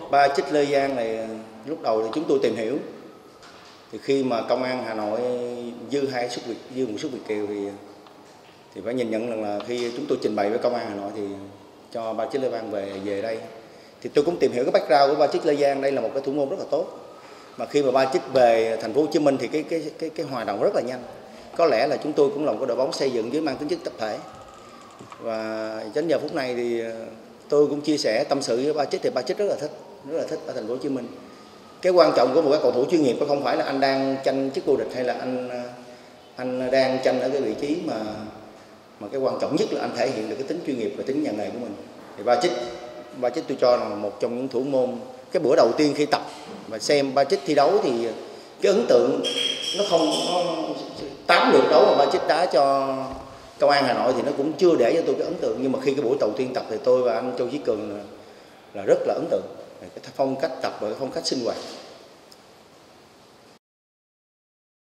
Ba Chích Lê Giang này lúc đầu thì chúng tôi tìm hiểu, thì khi mà công an Hà Nội dư một suất Việt kiều thì phải nhìn nhận rằng là khi chúng tôi trình bày với công an Hà Nội thì cho Ba Chích Lê Giang về đây, thì tôi cũng tìm hiểu cái background của Ba Chích Lê Giang. Đây là một cái thủ môn rất là tốt, mà khi mà Ba Chích về thành phố Hồ Chí Minh thì cái hòa đồng rất là nhanh. Có lẽ là chúng tôi cũng là một cái đội bóng xây dựng với mang tính chất tập thể, và đến giờ phút này thì tôi cũng chia sẻ tâm sự với Ba Chích, thì Ba Chích rất là thích ở thành phố Hồ Chí Minh. Cái quan trọng của một cái cầu thủ chuyên nghiệp không phải là anh đang tranh chức vô địch hay là anh đang tranh ở cái vị trí mà cái quan trọng nhất là anh thể hiện được cái tính chuyên nghiệp và tính nhà nghề của mình. Thì Ba Chích tôi cho là một trong những thủ môn. Cái bữa đầu tiên khi tập và xem Ba Chích thi đấu thì cái ấn tượng nó 8 lượt đấu mà Ba Chích đá cho công an Hà Nội thì nó cũng chưa để cho tôi cái ấn tượng, nhưng mà khi cái buổi đầu tiên tập thì tôi và anh Châu Chí Cường là rất là ấn tượng cái phong cách tập và cái phong cách sinh hoạt.